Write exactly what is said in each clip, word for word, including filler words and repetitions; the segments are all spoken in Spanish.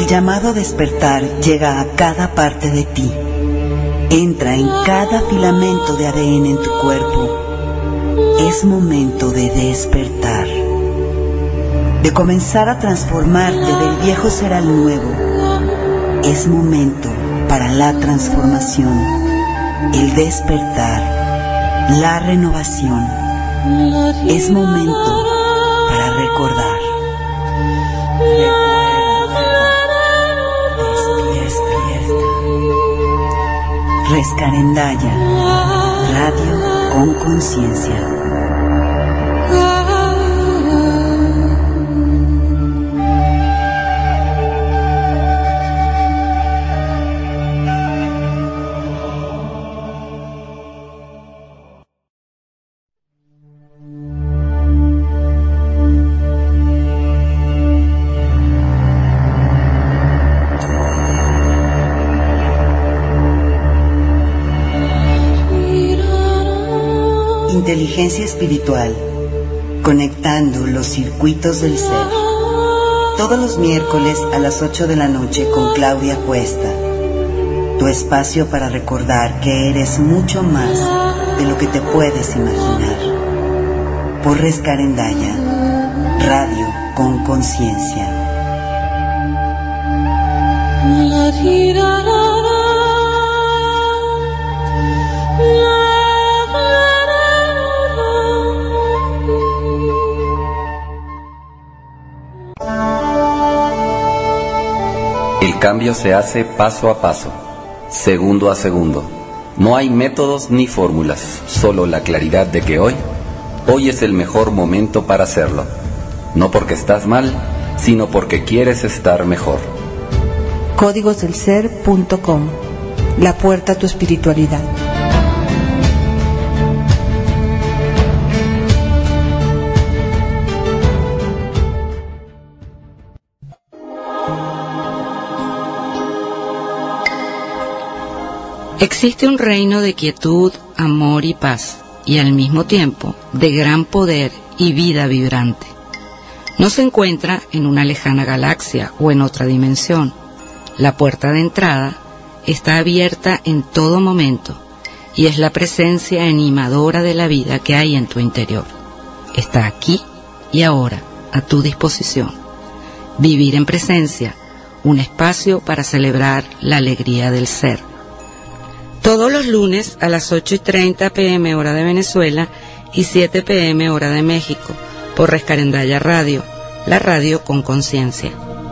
El llamado a despertar llega a cada parte de ti. Entra en cada filamento de A D N en tu cuerpo. Es momento de despertar, de comenzar a transformarte del viejo ser al nuevo. Es momento para la transformación, el despertar, la renovación. Es momento para recordar. Rescarendaya, radio con conciencia. Inteligencia espiritual, conectando los circuitos del ser. Todos los miércoles a las ocho de la noche con Claudia Cuesta. Tu espacio para recordar que eres mucho más de lo que te puedes imaginar. Por Rescarendaya, radio con conciencia. El cambio se hace paso a paso, segundo a segundo. No hay métodos ni fórmulas, solo la claridad de que hoy, hoy es el mejor momento para hacerlo. No porque estás mal, sino porque quieres estar mejor. códigos del ser punto com, la puerta a tu espiritualidad. Existe un reino de quietud, amor y paz, y al mismo tiempo de gran poder y vida vibrante. No se encuentra en una lejana galaxia o en otra dimensión. La puerta de entrada está abierta en todo momento y es la presencia animadora de la vida que hay en tu interior. Está aquí y ahora, a tu disposición. Vivir en presencia, un espacio para celebrar la alegría del ser. Todos los lunes a las ocho y treinta pm hora de Venezuela y siete pm hora de México, por Rescarendaya Radio, la radio con conciencia.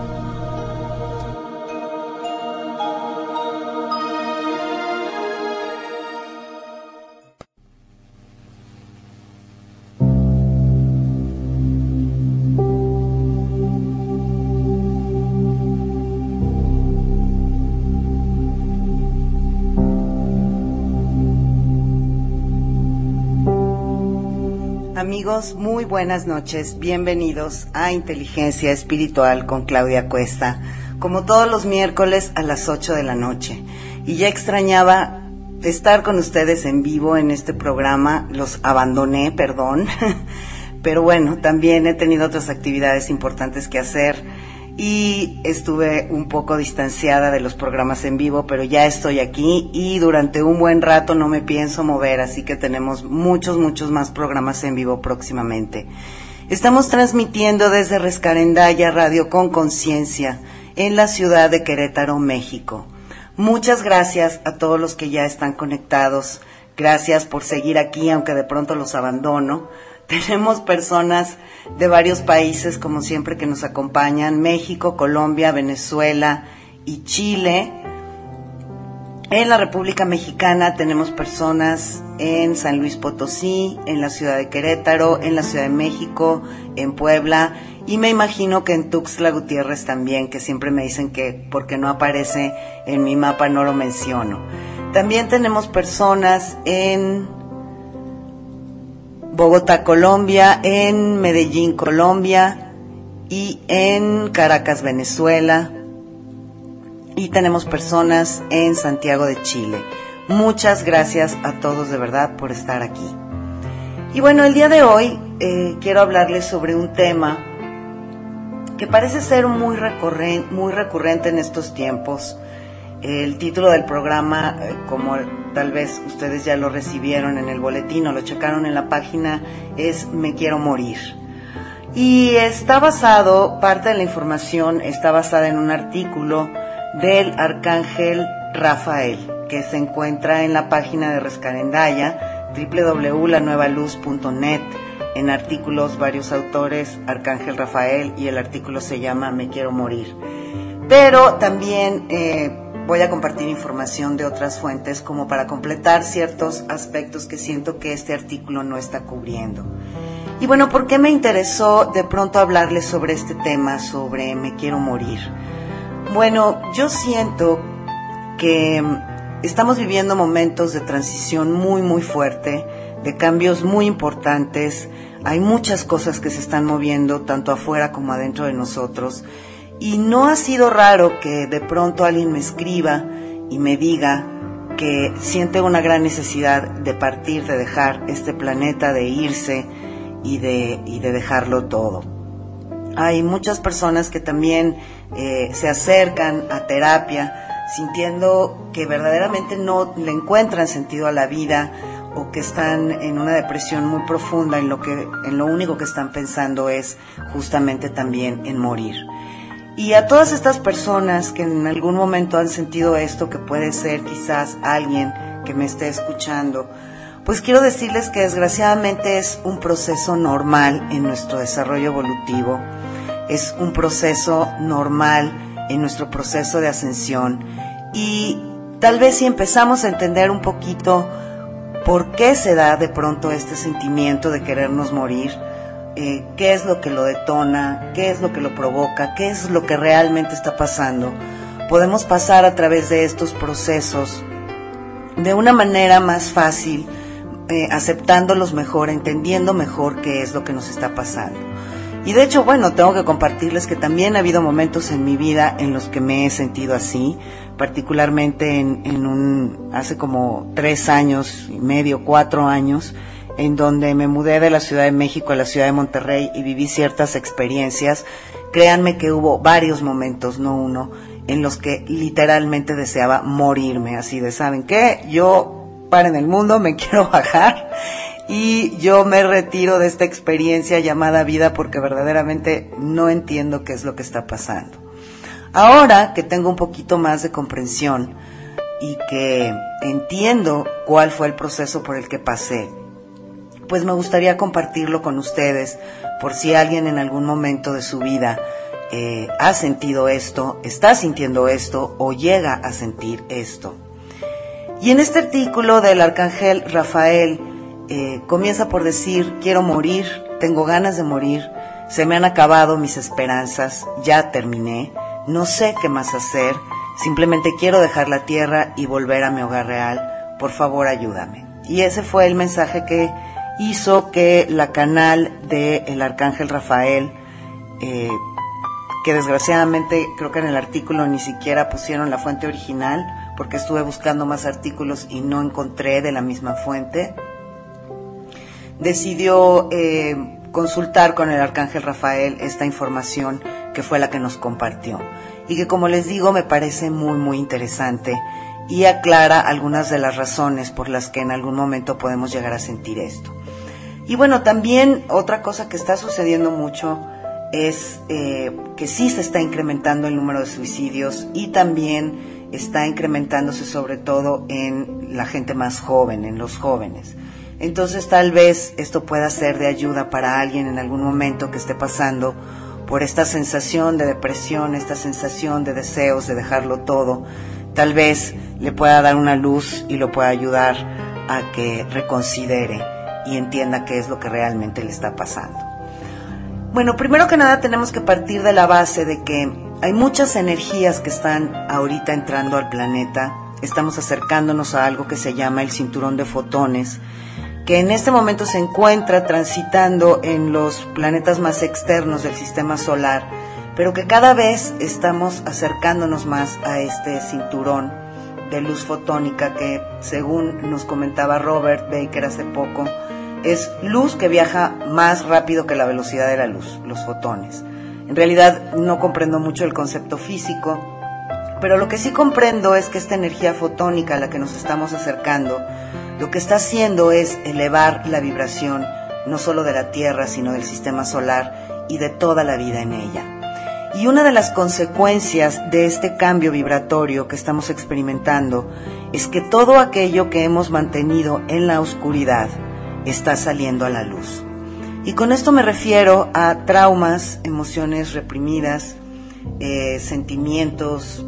Amigos, muy buenas noches, bienvenidos a Inteligencia Espiritual con Claudia Cuesta, como todos los miércoles a las ocho de la noche. Y ya extrañaba estar con ustedes en vivo en este programa, los abandoné, perdón, pero bueno, también he tenido otras actividades importantes que hacer y estuve un poco distanciada de los programas en vivo, pero ya estoy aquí y durante un buen rato no me pienso mover, así que tenemos muchos, muchos más programas en vivo próximamente. Estamos transmitiendo desde Rescarendaya Radio con Conciencia en la ciudad de Querétaro, México. Muchas gracias a todos los que ya están conectados. Gracias por seguir aquí, aunque de pronto los abandono. Tenemos personas de varios países, como siempre, que nos acompañan: México, Colombia, Venezuela y Chile. En la República Mexicana tenemos personas en San Luis Potosí, en la ciudad de Querétaro, en la Ciudad de México, en Puebla, y me imagino que en Tuxtla Gutiérrez también, que siempre me dicen que porque no aparece en mi mapa no lo menciono. También tenemos personas en Bogotá, Colombia, en Medellín, Colombia, y en Caracas, Venezuela, y tenemos personas en Santiago de Chile. Muchas gracias a todos de verdad por estar aquí. Y bueno, el día de hoy eh, quiero hablarles sobre un tema que parece ser muy recurrente, muy recurrente en estos tiempos. El título del programa, eh, como tal vez ustedes ya lo recibieron en el boletín o lo checaron en la página, es Me quiero morir. Y está basado, parte de la información está basada en un artículo del arcángel Rafael, que se encuentra en la página de Rescarendaya, doble u doble u doble u punto la nueva luz punto net. En artículos, varios autores, Arcángel Rafael, y el artículo se llama Me quiero morir. Pero también eh, voy a compartir información de otras fuentes como para completar ciertos aspectos que siento que este artículo no está cubriendo. Y bueno, ¿por qué me interesó de pronto hablarles sobre este tema, sobre Me quiero morir? Bueno, yo siento que estamos viviendo momentos de transición muy, muy fuerte, de cambios muy importantes. Hay muchas cosas que se están moviendo, tanto afuera como adentro de nosotros. Y no ha sido raro que de pronto alguien me escriba y me diga que siente una gran necesidad de partir, de dejar este planeta, de irse y de, y de dejarlo todo. Hay muchas personas que también eh, se acercan a terapia sintiendo que verdaderamente no le encuentran sentido a la vida, o que están en una depresión muy profunda, en lo que, en lo único que están pensando es justamente también en morir. Y a todas estas personas que en algún momento han sentido esto, que puede ser quizás alguien que me esté escuchando, pues quiero decirles que desgraciadamente es un proceso normal en nuestro desarrollo evolutivo, es un proceso normal en nuestro proceso de ascensión, y tal vez si empezamos a entender un poquito por qué se da de pronto este sentimiento de querernos morir, eh, qué es lo que lo detona, qué es lo que lo provoca, qué es lo que realmente está pasando, podemos pasar a través de estos procesos de una manera más fácil, eh, aceptándolos mejor, entendiendo mejor qué es lo que nos está pasando. Y de hecho, bueno, tengo que compartirles que también ha habido momentos en mi vida en los que me he sentido así, particularmente en, en un, hace como tres años y medio, cuatro años, en donde me mudé de la Ciudad de México a la Ciudad de Monterrey y viví ciertas experiencias. Créanme que hubo varios momentos, no uno, en los que literalmente deseaba morirme, así de, ¿saben qué? Yo, paren el mundo, me quiero bajar. Y yo me retiro de esta experiencia llamada vida porque verdaderamente no entiendo qué es lo que está pasando. Ahora que tengo un poquito más de comprensión y que entiendo cuál fue el proceso por el que pasé, pues me gustaría compartirlo con ustedes por si alguien en algún momento de su vida eh, ha sentido esto, está sintiendo esto o llega a sentir esto. Y en este artículo del Arcángel Rafael, Eh, comienza por decir, quiero morir, tengo ganas de morir, se me han acabado mis esperanzas, ya terminé, no sé qué más hacer, simplemente quiero dejar la tierra y volver a mi hogar real, por favor ayúdame. Y ese fue el mensaje que hizo que la canal del Arcángel Rafael, eh, que desgraciadamente creo que en el artículo ni siquiera pusieron la fuente original, porque estuve buscando más artículos y no encontré de la misma fuente, decidió eh, consultar con el Arcángel Rafael esta información que fue la que nos compartió y que, como les digo, me parece muy muy interesante y aclara algunas de las razones por las que en algún momento podemos llegar a sentir esto. Y bueno, también otra cosa que está sucediendo mucho es eh, que sí se está incrementando el número de suicidios y también está incrementándose sobre todo en la gente más joven, en los jóvenes. Entonces tal vez esto pueda ser de ayuda para alguien en algún momento que esté pasando por esta sensación de depresión, esta sensación de deseos de dejarlo todo. Tal vez le pueda dar una luz y lo pueda ayudar a que reconsidere y entienda qué es lo que realmente le está pasando. Bueno, primero que nada tenemos que partir de la base de que hay muchas energías que están ahorita entrando al planeta. Estamos acercándonos a algo que se llama el cinturón de fotones, que en este momento se encuentra transitando en los planetas más externos del sistema solar, pero que cada vez estamos acercándonos más a este cinturón de luz fotónica que, según nos comentaba Robert Baker hace poco, es luz que viaja más rápido que la velocidad de la luz, los fotones. En realidad no comprendo mucho el concepto físico, pero lo que sí comprendo es que esta energía fotónica a la que nos estamos acercando, lo que está haciendo es elevar la vibración, no solo de la Tierra, sino del sistema solar y de toda la vida en ella. Y una de las consecuencias de este cambio vibratorio que estamos experimentando es que todo aquello que hemos mantenido en la oscuridad está saliendo a la luz. Y con esto me refiero a traumas, emociones reprimidas, eh, sentimientos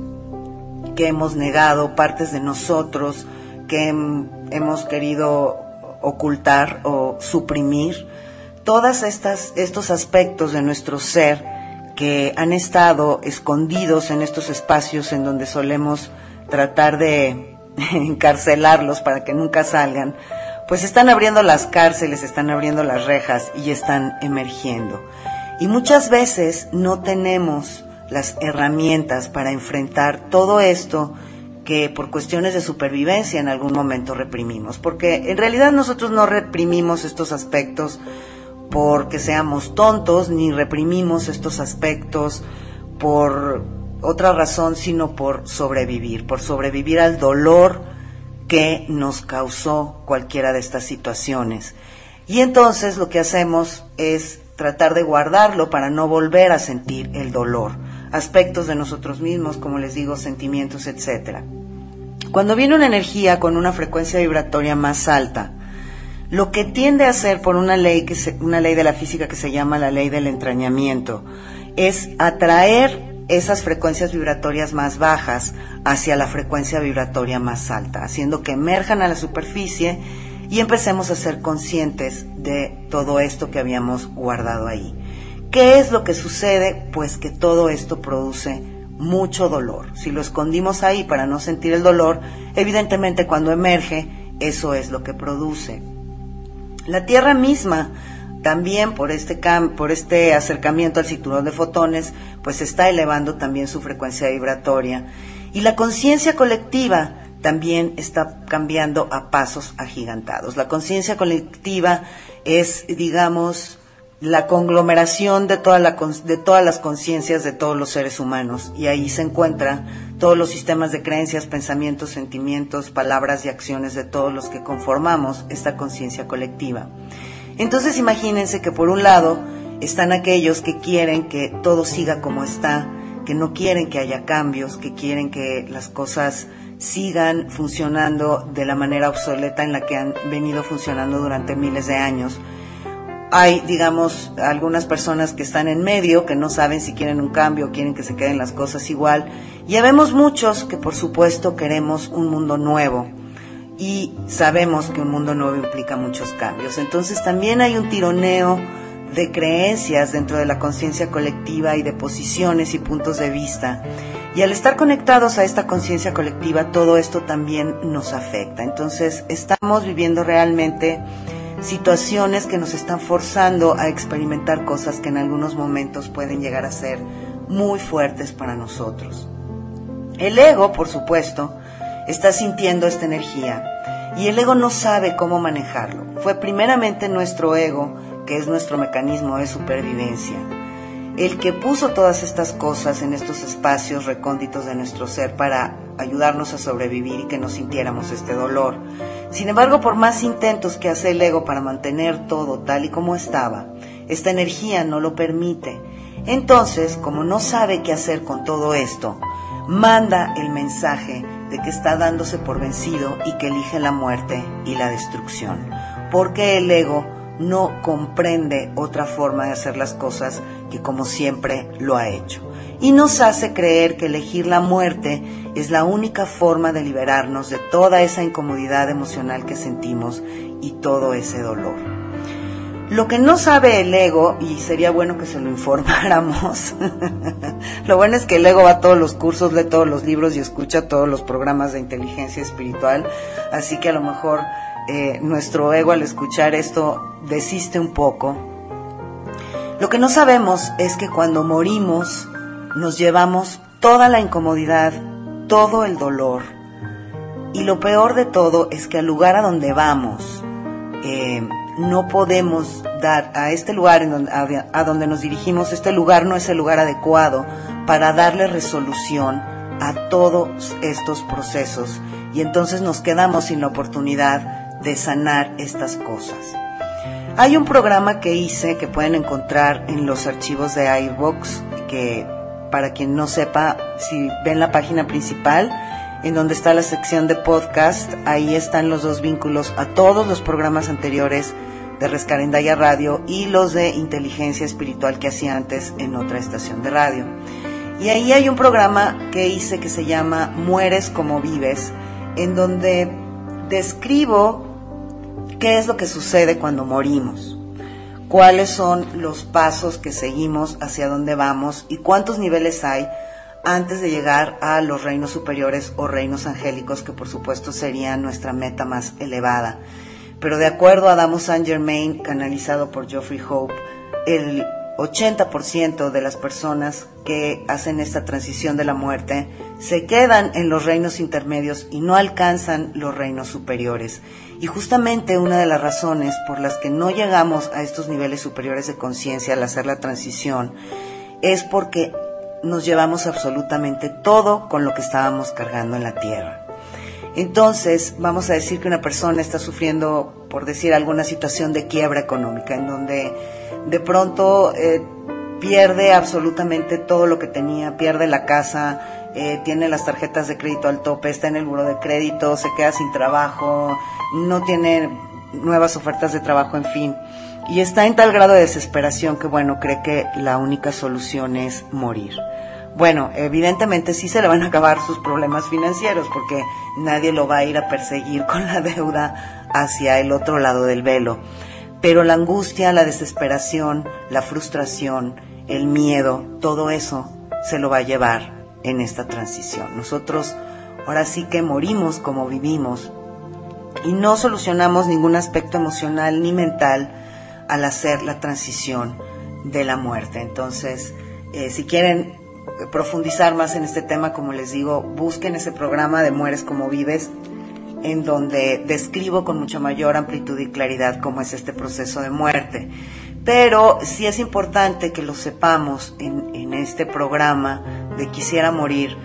que hemos negado, partes de nosotros que hem, hemos querido ocultar o suprimir. Todas estas, estos aspectos de nuestro ser que han estado escondidos en estos espacios en donde solemos tratar de encarcelarlos para que nunca salgan, pues están abriendo las cárceles, están abriendo las rejas y están emergiendo. Y muchas veces no tenemos las herramientas para enfrentar todo esto que por cuestiones de supervivencia en algún momento reprimimos, porque en realidad nosotros no reprimimos estos aspectos porque seamos tontos, ni reprimimos estos aspectos por otra razón, sino por sobrevivir, por sobrevivir al dolor que nos causó cualquiera de estas situaciones. Y entonces lo que hacemos es tratar de guardarlo para no volver a sentir el dolor, aspectos de nosotros mismos, como les digo, sentimientos, etcétera. Cuando viene una energía con una frecuencia vibratoria más alta, lo que tiende a hacer por una ley, que se, una ley de la física que se llama la ley del entrañamiento, es atraer esas frecuencias vibratorias más bajas hacia la frecuencia vibratoria más alta, haciendo que emerjan a la superficie y empecemos a ser conscientes de todo esto que habíamos guardado ahí. ¿Qué es lo que sucede? Pues que todo esto produce mucho dolor. Si lo escondimos ahí para no sentir el dolor, evidentemente cuando emerge, eso es lo que produce. La Tierra misma también por este cam por este acercamiento al cinturón de fotones, pues está elevando también su frecuencia vibratoria. Y la conciencia colectiva también está cambiando a pasos agigantados. La conciencia colectiva es, digamos, la conglomeración de, toda la, de todas las conciencias de todos los seres humanos. Y ahí se encuentran todos los sistemas de creencias, pensamientos, sentimientos, palabras y acciones de todos los que conformamos esta conciencia colectiva. Entonces imagínense que por un lado están aquellos que quieren que todo siga como está, que no quieren que haya cambios, que quieren que las cosas sigan funcionando de la manera obsoleta en la que han venido funcionando durante miles de años. Hay, digamos, algunas personas que están en medio, que no saben si quieren un cambio o quieren que se queden las cosas igual. Y habemos muchos que por supuesto queremos un mundo nuevo. Y sabemos que un mundo nuevo implica muchos cambios. Entonces también hay un tironeo de creencias dentro de la conciencia colectiva y de posiciones y puntos de vista. Y al estar conectados a esta conciencia colectiva, todo esto también nos afecta. Entonces estamos viviendo realmente situaciones que nos están forzando a experimentar cosas que en algunos momentos pueden llegar a ser muy fuertes para nosotros. El ego, por supuesto, está sintiendo esta energía y el ego no sabe cómo manejarlo. Fue primeramente nuestro ego, que es nuestro mecanismo de supervivencia, el que puso todas estas cosas en estos espacios recónditos de nuestro ser para ayudarnos a sobrevivir y que no sintiéramos este dolor. Sin embargo, por más intentos que hace el ego para mantener todo tal y como estaba, esta energía no lo permite. Entonces, como no sabe qué hacer con todo esto, manda el mensaje de que está dándose por vencido y que elige la muerte y la destrucción, porque el ego no comprende otra forma de hacer las cosas que como siempre lo ha hecho. Y nos hace creer que elegir la muerte es la única forma de liberarnos de toda esa incomodidad emocional que sentimos y todo ese dolor. Lo que no sabe el ego, y sería bueno que se lo informáramos, lo bueno es que el ego va a todos los cursos, lee todos los libros y escucha todos los programas de inteligencia espiritual, así que a lo mejor eh, nuestro ego al escuchar esto desiste un poco. Lo que no sabemos es que cuando morimos nos llevamos toda la incomodidad, todo el dolor, y lo peor de todo es que al lugar a donde vamos, eh, no podemos dar a este lugar en donde, a, a donde nos dirigimos, este lugar no es el lugar adecuado para darle resolución a todos estos procesos, y entonces nos quedamos sin la oportunidad de sanar estas cosas. Hay un programa que hice que pueden encontrar en los archivos de iVoox, que para quien no sepa, si ven la página principal, en donde está la sección de podcast, ahí están los dos vínculos a todos los programas anteriores de Rescarendaya Radio y los de Inteligencia Espiritual que hacía antes en otra estación de radio. Y ahí hay un programa que hice que se llama Mueres como vives, en donde describo qué es lo que sucede cuando morimos, cuáles son los pasos que seguimos, hacia dónde vamos y cuántos niveles hay antes de llegar a los reinos superiores o reinos angélicos, que por supuesto sería nuestra meta más elevada. Pero de acuerdo a Adamo Saint Germain, canalizado por Geoffrey Hope, el ochenta por ciento de las personas que hacen esta transición de la muerte se quedan en los reinos intermedios y no alcanzan los reinos superiores. Y justamente una de las razones por las que no llegamos a estos niveles superiores de conciencia al hacer la transición es porque nos llevamos absolutamente todo con lo que estábamos cargando en la tierra. Entonces, vamos a decir que una persona está sufriendo, por decir, alguna situación de quiebra económica, en donde de pronto eh, pierde absolutamente todo lo que tenía, pierde la casa, eh, tiene las tarjetas de crédito al tope, está en el buró de crédito, se queda sin trabajo, no tiene nuevas ofertas de trabajo, en fin, y está en tal grado de desesperación que, bueno, cree que la única solución es morir. Bueno, evidentemente sí se le van a acabar sus problemas financieros, porque nadie lo va a ir a perseguir con la deuda hacia el otro lado del velo. Pero la angustia, la desesperación, la frustración, el miedo, todo eso se lo va a llevar en esta transición. Nosotros ahora sí que morimos como vivimos y no solucionamos ningún aspecto emocional ni mental al hacer la transición de la muerte. Entonces, eh, si quieren profundizar más en este tema, como les digo, busquen ese programa de Mueres como vives, en donde describo con mucha mayor amplitud y claridad cómo es este proceso de muerte. Pero sí es importante que lo sepamos en, en este programa de Quisiera Morir,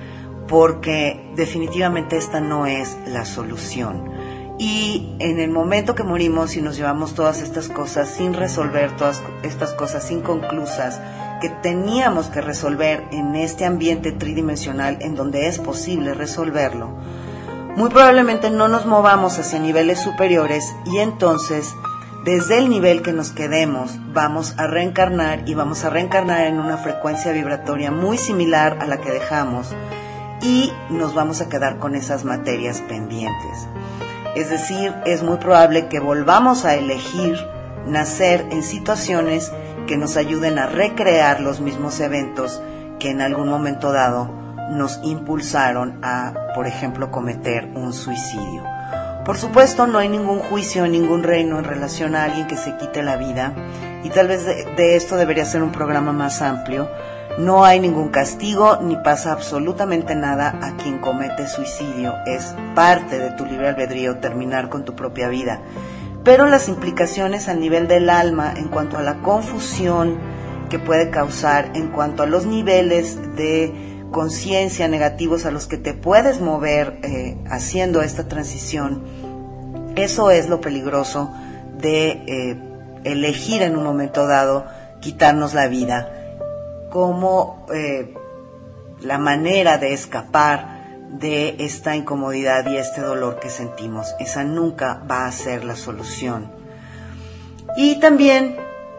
porque definitivamente esta no es la solución. Y en el momento que morimos y nos llevamos todas estas cosas sin resolver, todas estas cosas inconclusas que teníamos que resolver en este ambiente tridimensional en donde es posible resolverlo, muy probablemente no nos movamos hacia niveles superiores, y entonces desde el nivel que nos quedemos vamos a reencarnar, y vamos a reencarnar en una frecuencia vibratoria muy similar a la que dejamos, y nos vamos a quedar con esas materias pendientes. Es decir, es muy probable que volvamos a elegir nacer en situaciones que nos ayuden a recrear los mismos eventos que en algún momento dado nos impulsaron a, por ejemplo, cometer un suicidio. Por supuesto, no hay ningún juicio en ningún reino en relación a alguien que se quite la vida, y tal vez de, de esto debería ser un programa más amplio. No hay ningún castigo ni pasa absolutamente nada a quien comete suicidio. Es parte de tu libre albedrío terminar con tu propia vida. Pero las implicaciones a nivel del alma, en cuanto a la confusión que puede causar, en cuanto a los niveles de conciencia negativos a los que te puedes mover eh, haciendo esta transición, eso es lo peligroso de eh, elegir en un momento dado quitarnos la vida como eh, la manera de escapar de esta incomodidad y este dolor que sentimos. Esa nunca va a ser la solución. Y también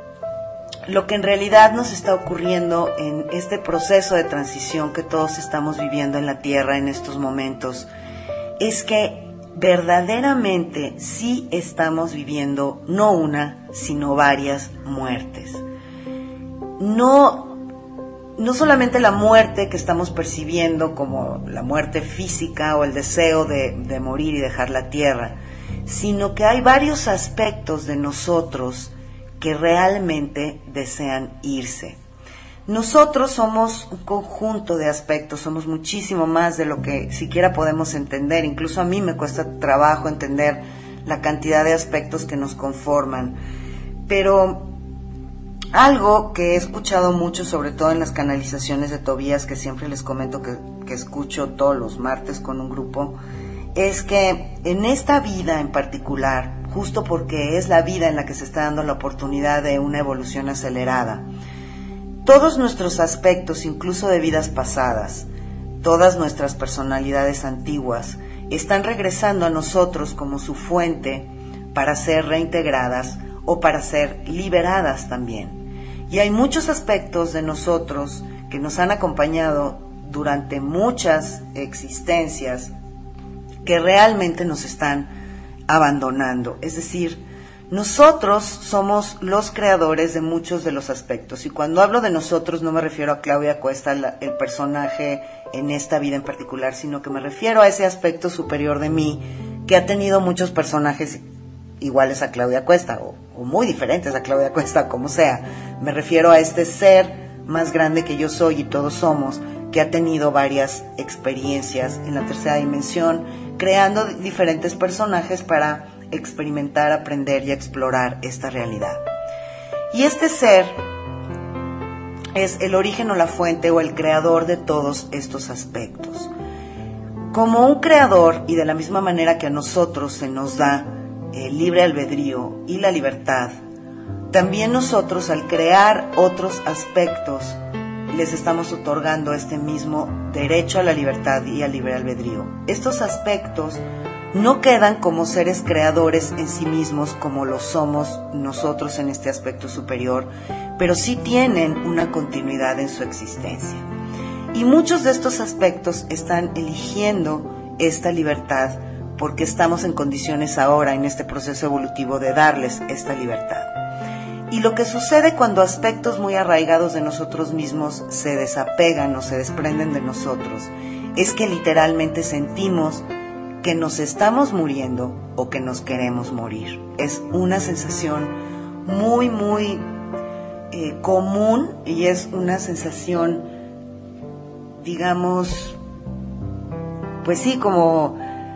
lo que en realidad nos está ocurriendo en este proceso de transición que todos estamos viviendo en la Tierra en estos momentos es que verdaderamente sí estamos viviendo no una, sino varias muertes. No No solamente la muerte que estamos percibiendo como la muerte física o el deseo de, de morir y dejar la tierra, sino que hay varios aspectos de nosotros que realmente desean irse. Nosotros somos un conjunto de aspectos, somos muchísimo más de lo que siquiera podemos entender. Incluso a mí me cuesta trabajo entender la cantidad de aspectos que nos conforman. Pero algo que he escuchado mucho, sobre todo en las canalizaciones de Tobías, que siempre les comento que, que escucho todos los martes con un grupo, es que en esta vida en particular, justo porque es la vida en la que se está dando la oportunidad de una evolución acelerada, todos nuestros aspectos, incluso de vidas pasadas, todas nuestras personalidades antiguas, están regresando a nosotros como su fuente para ser reintegradas o para ser liberadas también. Y hay muchos aspectos de nosotros que nos han acompañado durante muchas existencias que realmente nos están abandonando. Es decir, nosotros somos los creadores de muchos de los aspectos. Y cuando hablo de nosotros no me refiero a Claudia Cuesta, la, el personaje en esta vida en particular, sino que me refiero a ese aspecto superior de mí que ha tenido muchos personajes iguales a Claudia Cuesta o, o muy diferentes a Claudia Cuesta, como sea. Me refiero a este ser más grande que yo soy y todos somos, que ha tenido varias experiencias en la tercera dimensión, creando diferentes personajes para experimentar, aprender y explorar esta realidad. Y este ser es el origen o la fuente o el creador de todos estos aspectos. Como un creador, y de la misma manera que a nosotros se nos da el libre albedrío y la libertad, también nosotros al crear otros aspectos les estamos otorgando este mismo derecho a la libertad y al libre albedrío. Estos aspectos no quedan como seres creadores en sí mismos como lo somos nosotros en este aspecto superior, pero sí tienen una continuidad en su existencia. Y muchos de estos aspectos están eligiendo esta libertad porque estamos en condiciones ahora en este proceso evolutivo de darles esta libertad. Y lo que sucede cuando aspectos muy arraigados de nosotros mismos se desapegan o se desprenden de nosotros es que literalmente sentimos que nos estamos muriendo o que nos queremos morir. Es una sensación muy, muy eh, común y es una sensación, digamos, pues sí, como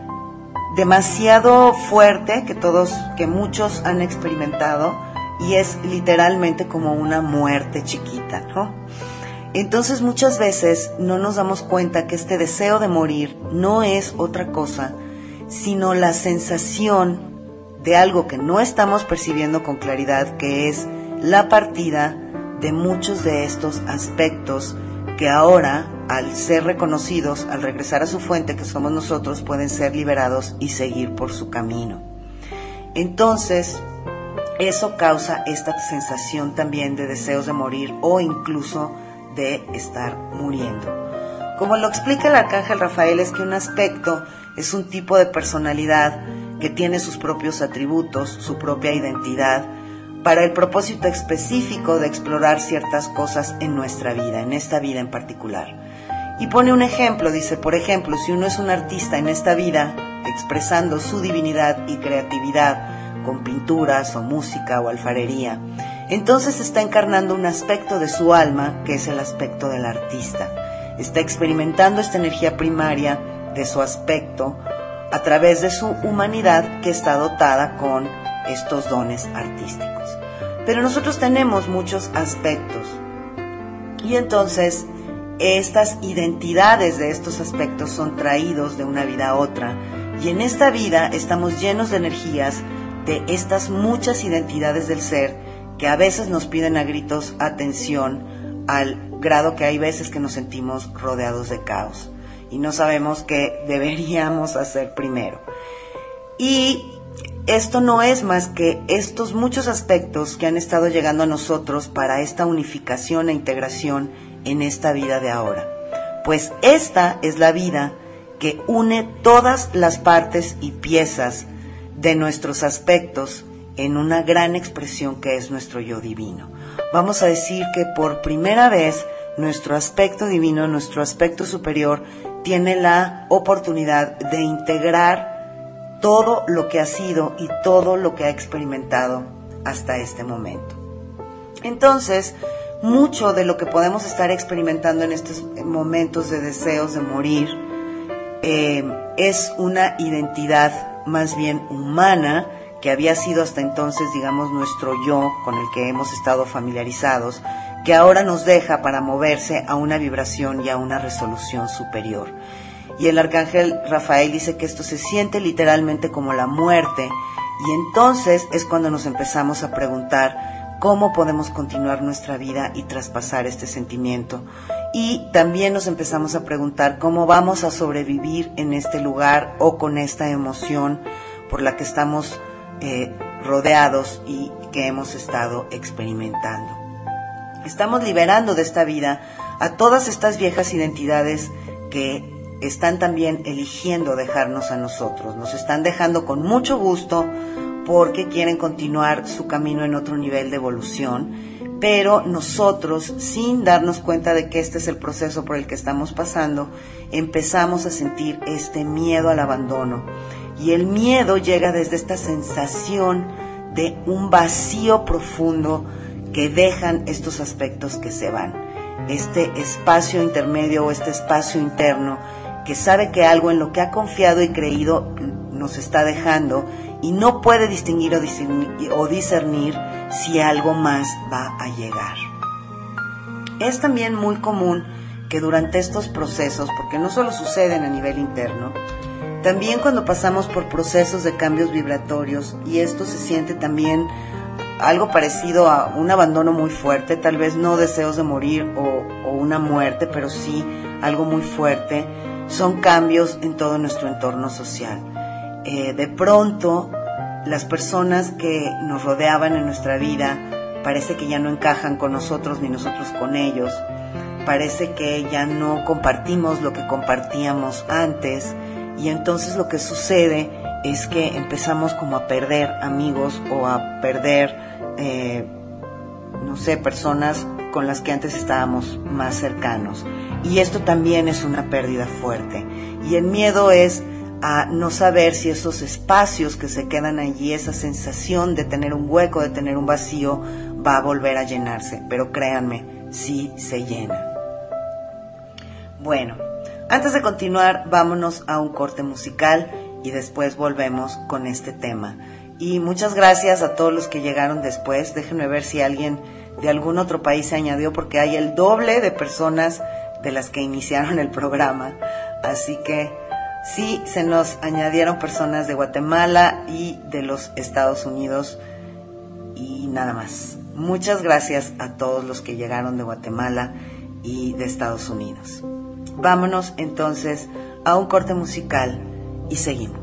demasiado fuerte que todos, que muchos han experimentado, y es literalmente como una muerte chiquita, ¿no? Entonces muchas veces no nos damos cuenta que este deseo de morir no es otra cosa sino la sensación de algo que no estamos percibiendo con claridad, que es la partida de muchos de estos aspectos que ahora, al ser reconocidos, al regresar a su fuente, que somos nosotros, pueden ser liberados y seguir por su camino. Entonces, eso causa esta sensación también de deseos de morir o incluso de estar muriendo. Como lo explica el arcángel Rafael, es que un aspecto es un tipo de personalidad que tiene sus propios atributos, su propia identidad, para el propósito específico de explorar ciertas cosas en nuestra vida, en esta vida en particular. Y pone un ejemplo, dice, por ejemplo, si uno es un artista en esta vida, expresando su divinidad y creatividad con pinturas o música o alfarería, entonces está encarnando un aspecto de su alma, que es el aspecto del artista. Está experimentando esta energía primaria de su aspecto a través de su humanidad, que está dotada con estos dones artísticos. Pero nosotros tenemos muchos aspectos y entonces estas identidades de estos aspectos son traídos de una vida a otra, y en esta vida estamos llenos de energías de estas muchas identidades del ser que a veces nos piden a gritos atención, al grado que hay veces que nos sentimos rodeados de caos y no sabemos qué deberíamos hacer primero. Y esto no es más que estos muchos aspectos que han estado llegando a nosotros para esta unificación e integración en esta vida de ahora. Pues esta es la vida que une todas las partes y piezas de nuestros aspectos en una gran expresión que es nuestro yo divino. Vamos a decir que por primera vez nuestro aspecto divino, nuestro aspecto superior, tiene la oportunidad de integrar todo lo que ha sido y todo lo que ha experimentado hasta este momento. Entonces, mucho de lo que podemos estar experimentando en estos momentos de deseos de morir eh, es una identidad más bien humana, que había sido hasta entonces, digamos, nuestro yo con el que hemos estado familiarizados, que ahora nos deja para moverse a una vibración y a una resolución superior. Y el arcángel Rafael dice que esto se siente literalmente como la muerte, y entonces es cuando nos empezamos a preguntar cómo podemos continuar nuestra vida y traspasar este sentimiento. Y también nos empezamos a preguntar cómo vamos a sobrevivir en este lugar o con esta emoción por la que estamos eh, rodeados y que hemos estado experimentando. Estamos liberando de esta vida a todas estas viejas identidades que están también eligiendo dejarnos a nosotros. Nos están dejando con mucho gusto porque quieren continuar su camino en otro nivel de evolución, pero nosotros, sin darnos cuenta de que este es el proceso por el que estamos pasando, empezamos a sentir este miedo al abandono. Y el miedo llega desde esta sensación de un vacío profundo que dejan estos aspectos que se van. Este espacio intermedio o este espacio interno que sabe que algo en lo que ha confiado y creído nos está dejando y no puede distinguir o discernir, o discernir si algo más va a llegar. Es también muy común que durante estos procesos, porque no solo suceden a nivel interno, también cuando pasamos por procesos de cambios vibratorios, y esto se siente también algo parecido a un abandono muy fuerte, tal vez no deseos de morir o, o una muerte, pero sí algo muy fuerte, son cambios en todo nuestro entorno social. Eh, de pronto, las personas que nos rodeaban en nuestra vida parece que ya no encajan con nosotros ni nosotros con ellos. Parece que ya no compartimos lo que compartíamos antes, y entonces lo que sucede es que empezamos como a perder amigos o a perder, eh, no sé, personas con las que antes estábamos más cercanos. Y esto también es una pérdida fuerte. Y el miedo es a no saber si esos espacios que se quedan allí, esa sensación de tener un hueco, de tener un vacío, va a volver a llenarse. Pero créanme, sí se llena. Bueno, antes de continuar, vámonos a un corte musical y después volvemos con este tema. Y muchas gracias a todos los que llegaron después. Déjenme ver si alguien de algún otro país se añadió, porque hay el doble de personas de las que iniciaron el programa. Así que sí, se nos añadieron personas de Guatemala y de los Estados Unidos y nada más. Muchas gracias a todos los que llegaron de Guatemala y de Estados Unidos. Vámonos entonces a un corte musical y seguimos.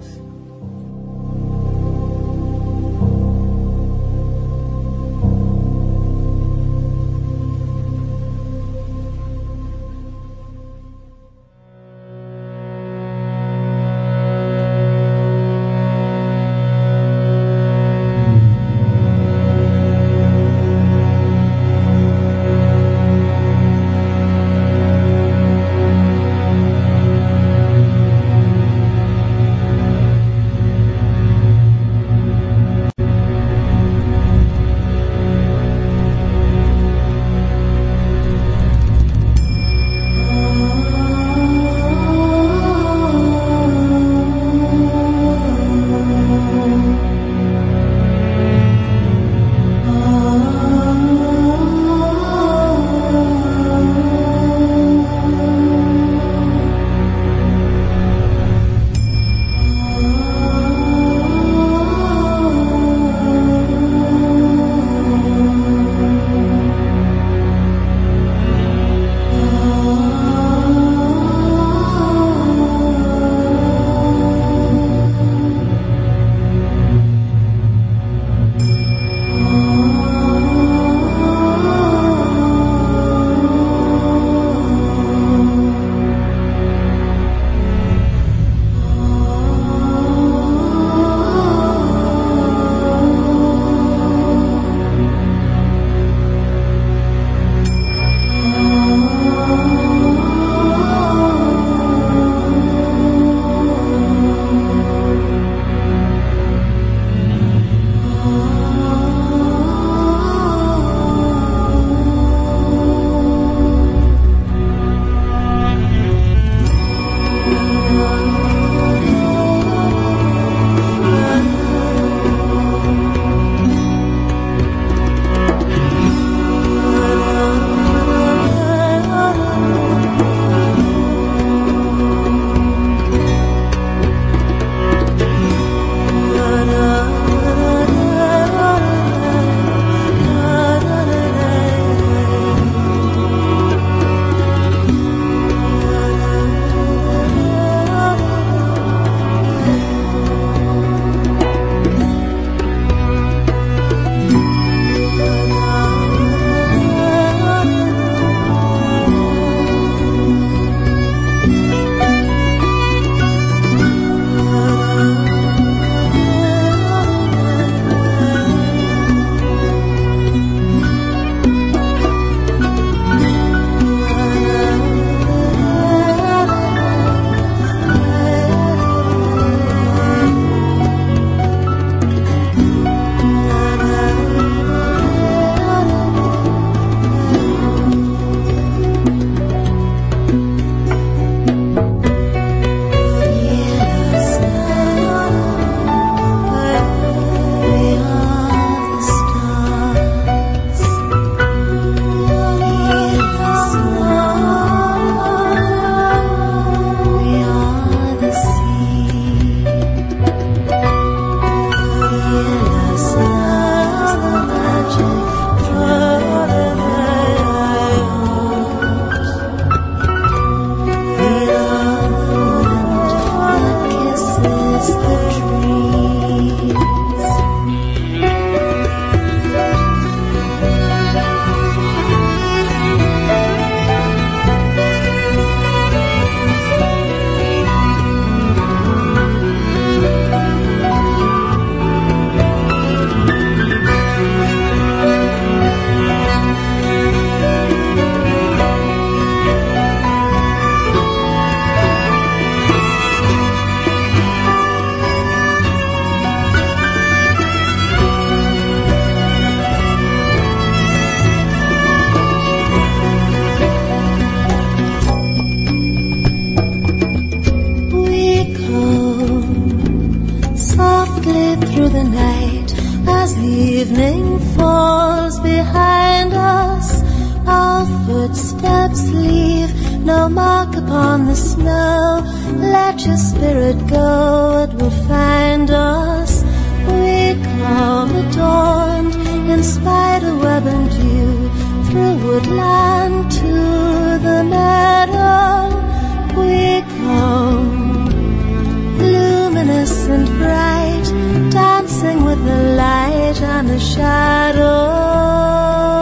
on the snow. Let your spirit go, it will find us. We come adorned in spider web and dew, through woodland to the meadow. We come luminous and bright, dancing with the light and the shadow.